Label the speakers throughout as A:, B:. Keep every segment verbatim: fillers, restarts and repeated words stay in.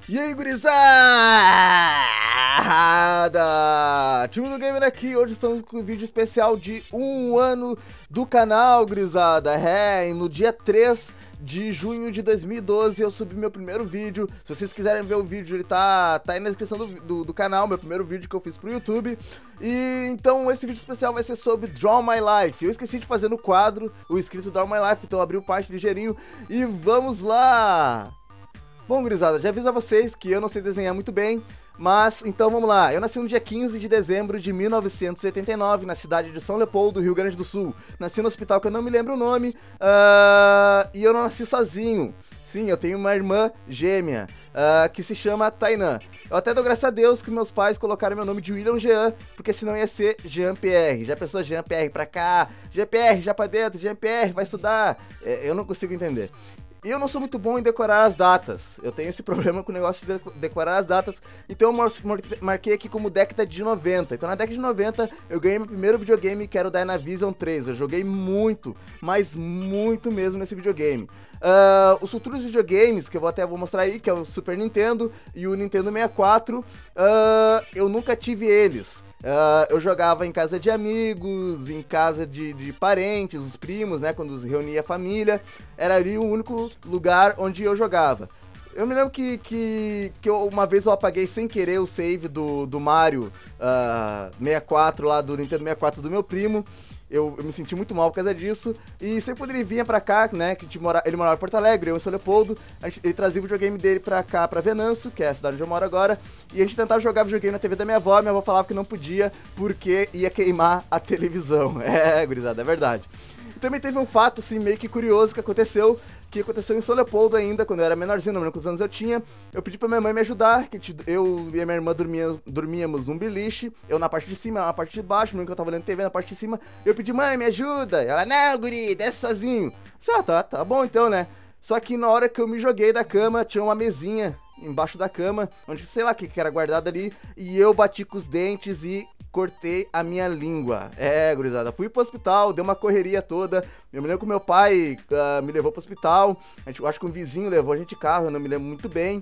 A: E aí, gurizada! Time do Gamer aqui, hoje estamos com um vídeo especial de um ano do canal, gurizada. É, e no dia três de junho de dois mil e doze eu subi meu primeiro vídeo. Se vocês quiserem ver o vídeo, ele tá, tá aí na descrição do, do, do canal, meu primeiro vídeo que eu fiz pro YouTube. E então esse vídeo especial vai ser sobre Draw My Life. Eu esqueci de fazer no quadro o escrito Draw My Life, então abri o parte ligeirinho e vamos lá! Bom, gurizada, já aviso a vocês que eu não sei desenhar muito bem, mas então vamos lá. Eu nasci no dia quinze de dezembro de mil novecentos e oitenta e nove, na cidade de São Leopoldo, Rio Grande do Sul. Nasci no hospital que eu não me lembro o nome, uh, e eu não nasci sozinho. Sim, eu tenho uma irmã gêmea, uh, que se chama Tainã. Eu até dou graças a Deus que meus pais colocaram meu nome de William Jean, porque senão ia ser Jean Pierre. Já pensou Jean Pierre pra cá, Jean Pierre já pra dentro, Jean Pierre vai estudar? É, eu não consigo entender. E eu não sou muito bom em decorar as datas. Eu tenho esse problema com o negócio de decorar as datas. Então eu marquei aqui como década de noventa. Então na década de noventa eu ganhei meu primeiro videogame, que era o Dynavision três. Eu joguei muito, mas muito mesmo nesse videogame. Uh, os futuros videogames, que eu vou até vou mostrar aí, que é o Super Nintendo e o Nintendo sessenta e quatro, uh, eu nunca tive eles. Uh, eu jogava em casa de amigos, em casa de, de parentes, os primos, né, quando reunia a família. Era ali o único lugar onde eu jogava. Eu me lembro que, que, que eu, uma vez eu apaguei sem querer o save do, do Mario uh, sessenta e quatro, lá do Nintendo sessenta e quatro do meu primo. Eu, eu me senti muito mal por causa disso. E sempre quando ele vinha pra cá, né, que a gente mora, ele morava em Porto Alegre, eu em São Leopoldo, a gente, ele trazia o videogame dele pra cá, pra Venâncio, que é a cidade onde eu moro agora, e a gente tentava jogar videogame na T V da minha avó. Minha avó falava que não podia porque ia queimar a televisão. É, gurizada, é verdade. E também teve um fato, assim, meio que curioso que aconteceu, que aconteceu em São Leopoldo ainda, quando eu era menorzinho, não lembro quantos anos eu tinha. Eu pedi pra minha mãe me ajudar, que eu e a minha irmã dormia, dormíamos num beliche, eu na parte de cima, ela na parte de baixo, no que eu tava olhando T V na parte de cima. Eu pedi, mãe, me ajuda. Ela, não, guri, desce sozinho. Ah, tá, tá bom então, né? Só que na hora que eu me joguei da cama, tinha uma mesinha embaixo da cama, onde sei lá o que, que era guardado ali, e eu bati com os dentes e cortei a minha língua. É, gurizada, fui pro hospital, deu uma correria toda. Eu me lembro que meu pai uh, me levou pro hospital. A gente, eu acho que um vizinho levou a gente de carro, eu não me lembro muito bem.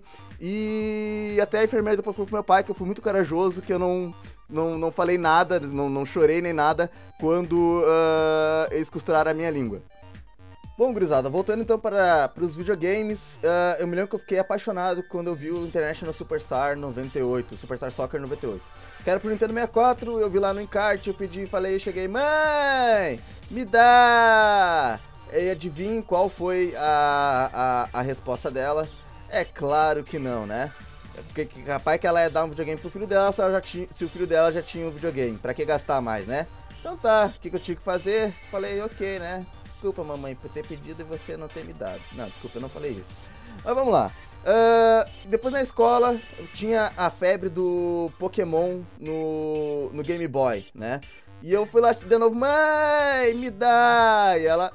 A: E até a enfermeira depois falou pro meu pai que eu fui muito corajoso, que eu não, não, não falei nada, não, não chorei nem nada quando uh, eles costuraram a minha língua. Bom, gurizada, voltando então para os videogames, uh, eu me lembro que eu fiquei apaixonado quando eu vi o International Superstar noventa e oito, Superstar Soccer noventa e oito. Que era pro Nintendo sessenta e quatro, eu vi lá no encarte, eu pedi, falei, cheguei, mãe, me dá! E adivinha qual foi a, a, a resposta dela? É claro que não, né? Porque capaz que ela ia dar um videogame pro filho dela, se, ela já tinha, se o filho dela já tinha um videogame, pra que gastar mais, né? Então tá, o que, que eu tinha que fazer? Falei, ok, né? Desculpa, mamãe, por ter pedido e você não ter me dado. Não, desculpa, eu não falei isso. Mas vamos lá. Uh, depois na escola, eu tinha a febre do Pokémon no, no Game Boy, né? E eu fui lá de novo, mãe, me dá! E ela,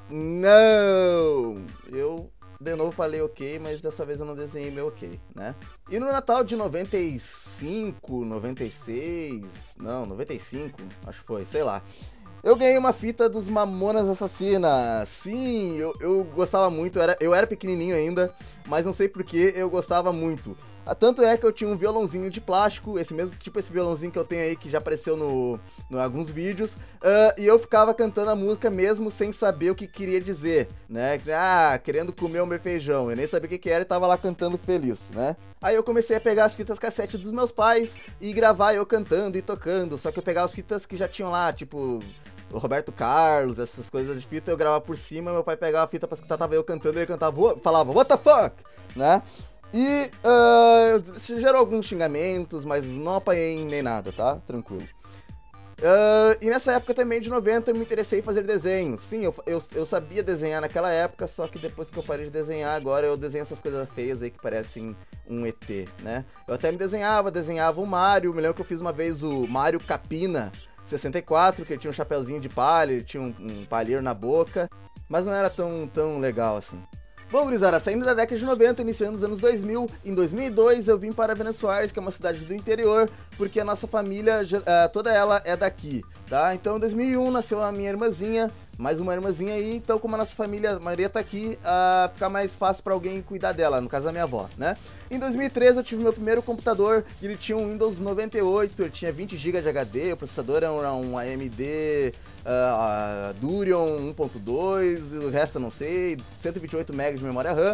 A: não! Eu de novo falei ok, mas dessa vez eu não desenhei meu ok, né? E no Natal de noventa e cinco, noventa e seis, não, noventa e cinco, acho que foi, sei lá. Eu ganhei uma fita dos Mamonas Assassinas. Sim, eu, eu gostava muito, eu era, eu era pequenininho ainda, mas não sei porquê eu gostava muito. Tanto é que eu tinha um violãozinho de plástico, esse mesmo tipo esse violãozinho que eu tenho aí, que já apareceu no, no alguns vídeos, uh, e eu ficava cantando a música mesmo sem saber o que queria dizer, né? Ah, querendo comer o meu feijão, eu nem sabia o que, que era e tava lá cantando feliz, né? Aí eu comecei a pegar as fitas cassete dos meus pais e gravar eu cantando e tocando, só que eu pegava as fitas que já tinham lá, tipo o Roberto Carlos, essas coisas de fita, eu gravava por cima, meu pai pegava a fita pra escutar, tava eu cantando, e ele cantava, falava, what the fuck, né? E uh, gerou alguns xingamentos, mas não apanhei nem nada, tá? Tranquilo. Uh, e nessa época também, de noventa, eu me interessei em fazer desenho. Sim, eu, eu, eu sabia desenhar naquela época, só que depois que eu parei de desenhar, agora eu desenho essas coisas feias aí que parecem um E T, né? Eu até me desenhava, desenhava o Mario, me lembro que eu fiz uma vez o Mario Capina sessenta e quatro, que ele tinha um chapeuzinho de palha, ele tinha um, um palheiro na boca, mas não era tão, tão legal assim. Bom, gurizada, saindo da década de noventa, iniciando os anos dois mil, em dois mil e dois eu vim para Venâncio Aires, que é uma cidade do interior, porque a nossa família, toda ela é daqui, tá? Então em dois mil e um nasceu a minha irmãzinha, mais uma irmãzinha aí, então como a nossa família, a maioria tá aqui, uh, fica mais fácil pra alguém cuidar dela, no caso da minha avó, né? Em dois mil e treze eu tive meu primeiro computador, ele tinha um Windows noventa e oito, ele tinha vinte gigas de H D, o processador era um A M D uh, Durion um ponto dois, o resto eu não sei, cento e vinte e oito megabytes de memória RAM.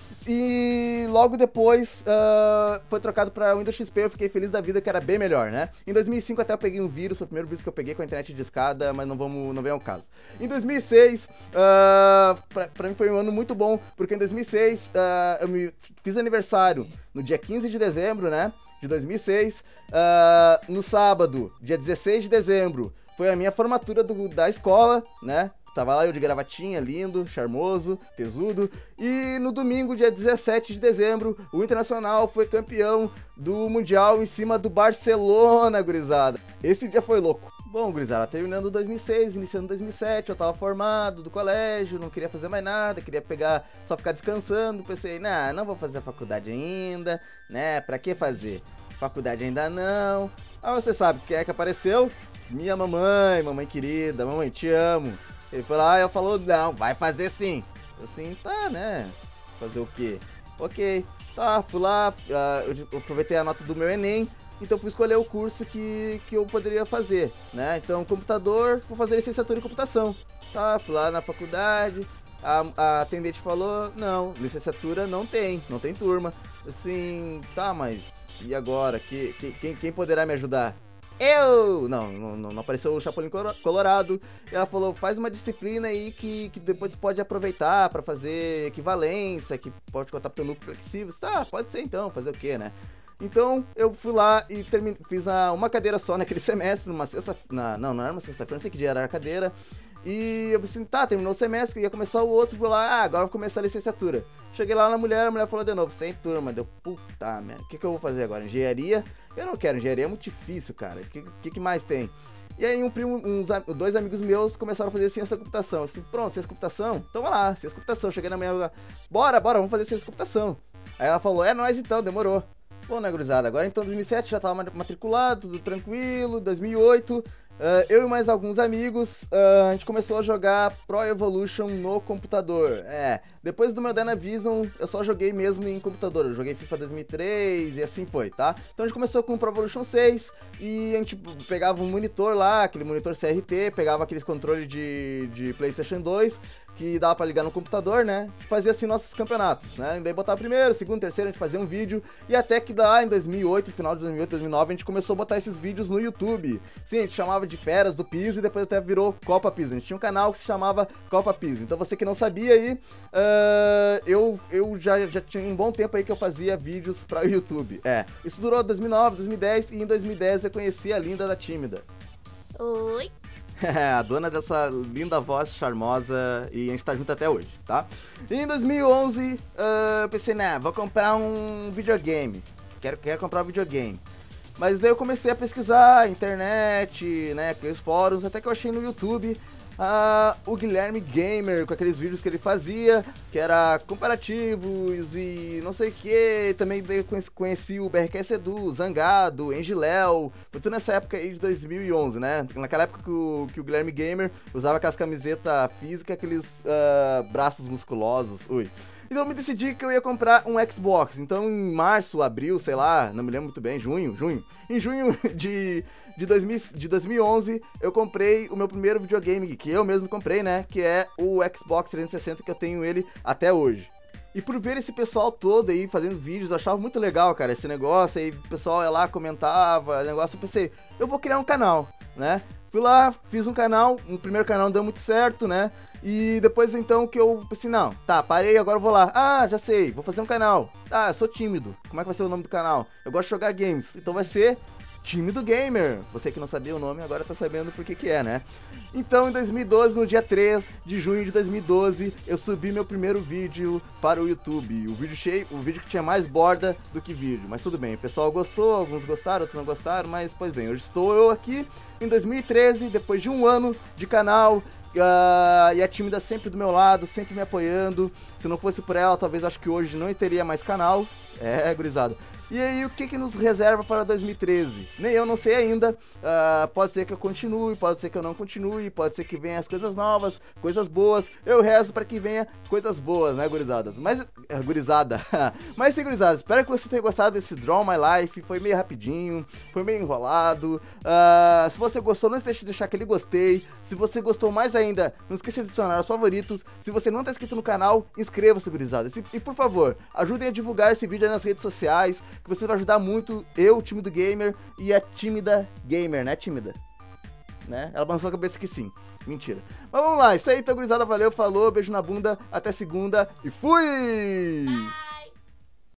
A: E logo depois uh, foi trocado para Windows X P, eu fiquei feliz da vida que era bem melhor, né? Em dois mil e cinco até eu peguei um vírus, foi o primeiro vírus que eu peguei com a internet de escada, mas não vamos, não vem ao caso. Em dois mil e seis, uh, pra, pra mim foi um ano muito bom, porque em dois mil e seis uh, eu me fiz aniversário no dia quinze de dezembro, né? De dois mil e seis, uh, no sábado, dia dezesseis de dezembro, foi a minha formatura do, da escola, né? Tava lá eu de gravatinha, lindo, charmoso, tesudo. E no domingo, dia dezessete de dezembro, o Internacional foi campeão do Mundial em cima do Barcelona, gurizada. Esse dia foi louco. Bom, gurizada, terminando dois mil e seis, iniciando dois mil e sete, eu tava formado do colégio, não queria fazer mais nada, queria pegar, só ficar descansando. Pensei, nah, não vou fazer a faculdade ainda, né? Pra que fazer? Faculdade ainda não. Ah, você sabe quem é que apareceu? Minha mamãe, mamãe querida, mamãe, te amo. Ele foi lá e eu falou, não, vai fazer sim. Eu assim, tá, né? Fazer o quê? Ok, tá, fui lá, uh, eu aproveitei a nota do meu Enem, então fui escolher o curso que, que eu poderia fazer, né? Então, computador, vou fazer licenciatura em computação. Tá, fui lá na faculdade, a, a atendente falou, não, licenciatura não tem, não tem turma. Assim, tá, mas e agora? Que, que, quem, quem poderá me ajudar? Eu! Não, não, não apareceu o Chapolin Colorado. E ela falou, faz uma disciplina aí que, que depois tu pode aproveitar pra fazer equivalência, que pode contar pelo núcleo flexível. Tá, pode ser então, fazer o quê, né? Então, eu fui lá e termin... fiz a, uma cadeira só naquele semestre, numa sexta... Na, não, não era uma sexta-feira, não sei que dia era a cadeira. E eu pensei, tá, terminou o semestre, ia começar o outro, vou lá, ah, agora eu vou começar a licenciatura. Cheguei lá na mulher, a mulher falou de novo, sem turma, deu, puta merda, o que que eu vou fazer agora? Engenharia? Eu não quero, engenharia é muito difícil, cara, o que, que que mais tem? E aí um primo, uns, dois amigos meus começaram a fazer ciência da computação, assim, pronto, ciência da computação? Então vai lá, ciência da computação, cheguei na manhã, bora, bora, vamos fazer ciência da computação. Aí ela falou, é nóis então, demorou. Bom, né, gurizada, agora então dois mil e sete já tava matriculado, tudo tranquilo, dois mil e oito... Uh, eu e mais alguns amigos, uh, a gente começou a jogar Pro Evolution no computador. É, depois do meu Dynavision, eu só joguei mesmo em computador. Eu joguei FIFA dois mil e três e assim foi, tá? Então a gente começou com o Pro Evolution seis e a gente pegava um monitor lá, aquele monitor C R T, pegava aqueles controles de, de PlayStation dois, que dava pra ligar no computador, né? A gente fazia assim nossos campeonatos, né? E daí botava primeiro, segundo, terceiro, a gente fazia um vídeo. E até que lá em dois mil e oito, final de dois mil e oito, dois mil e nove, a gente começou a botar esses vídeos no YouTube. Sim, a gente chamava de Feras do Piso e depois até virou Copa Piso. A gente tinha um canal que se chamava Copa Piso. Então você que não sabia aí, uh, eu, eu já, já tinha um bom tempo aí que eu fazia vídeos para o YouTube. É, isso durou dois mil e nove, dois mil e dez e em dois mil e dez eu conheci a Linda da Tímida.
B: Oi.
A: A dona dessa linda voz charmosa e a gente tá junto até hoje, tá? E em dois mil e onze, uh, eu pensei, né, vou comprar um videogame. Quero, quero comprar um videogame. Mas daí eu comecei a pesquisar internet, né, aqueles fóruns, até que eu achei no YouTube uh, o Guilherme Gamer, com aqueles vídeos que ele fazia, que era comparativos e não sei o que. Também daí eu conheci, conheci o B R K Edu, Zangado, Engiléu, foi tudo nessa época aí de dois mil e onze, né? Naquela época que o, que o Guilherme Gamer usava aquelas camisetas físicas, aqueles uh, braços musculosos, ui. Então eu me decidi que eu ia comprar um Xbox. Então em março, abril, sei lá, não me lembro muito bem, junho, junho. Em junho de, de, dois mil, de dois mil e onze, eu comprei o meu primeiro videogame, que eu mesmo comprei, né? Que é o Xbox trezentos e sessenta, que eu tenho ele até hoje. E por ver esse pessoal todo aí fazendo vídeos, eu achava muito legal, cara, esse negócio. Aí o pessoal ia lá, comentava, negócio. Eu pensei, eu vou criar um canal, né? Fui lá, fiz um canal, o primeiro canal não deu muito certo, né? E depois então que eu pensei, não, tá, parei, agora eu vou lá. Ah, já sei, vou fazer um canal. Ah, eu sou tímido. Como é que vai ser o nome do canal? Eu gosto de jogar games, então vai ser Tímido Gamer. Você que não sabia o nome, agora tá sabendo por que que é, né? Então, em dois mil e doze, no dia três de junho de dois mil e doze, eu subi meu primeiro vídeo para o YouTube. O vídeo cheio, o vídeo que tinha mais borda do que vídeo. Mas tudo bem, o pessoal gostou, alguns gostaram, outros não gostaram, mas pois bem, hoje estou eu aqui em dois mil e treze, depois de um ano de canal. Uh, e a Tímida sempre do meu lado, sempre me apoiando. Se não fosse por ela, talvez acho que hoje não teria mais canal. É, gurizada. E aí, o que que nos reserva para dois mil e treze? Nem eu não sei ainda, uh, pode ser que eu continue, pode ser que eu não continue, pode ser que venha as coisas novas, coisas boas, eu rezo para que venha coisas boas, né, gurizadas? Mas, uh, gurizada, mas sim, gurizada, espero que você tenha gostado desse Draw My Life, foi meio rapidinho, foi meio enrolado, uh, se você gostou, não esqueça de deixar aquele gostei, se você gostou mais ainda, não esqueça de adicionar os favoritos, se você não tá inscrito no canal, inscreva-se, gurizada, e por favor, ajudem a divulgar esse vídeo aí nas redes sociais, que você vai ajudar muito eu, o time do gamer, e a tímida gamer, né, tímida? Né? Ela balançou a cabeça que sim. Mentira. Mas vamos lá, isso aí, então, gurizada, valeu, falou, beijo na bunda, até segunda e fui!